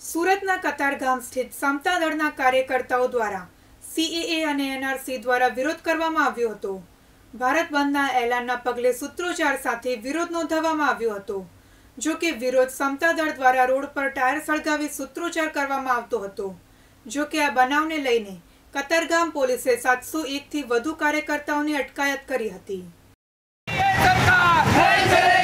સુરતના કતારગામ સ્થિત સમતા દળના કાર્યકર્તાઓ દ્વારા સીએએ અને એનઆરસી દ્વારા વિરોધ કરવામાં આવ્યો હતો। ભારત બંધના એલાનના પગલે સૂત્રોચ્ચાર સાથે વિરોધ નોંધાવવામાં આવ્યો હતો। જો કે વિરોધ સમતા દળ દ્વારા રોડ પર ટાયર સળગાવી સૂત્રોચ્ચાર કરવામાં આવતો હતો। જો કે આ બનાવને લઈને કતારગામ પોલીસે 701થી વધુ કાર્યકર્તાઓની અટકાયત કરી હતી।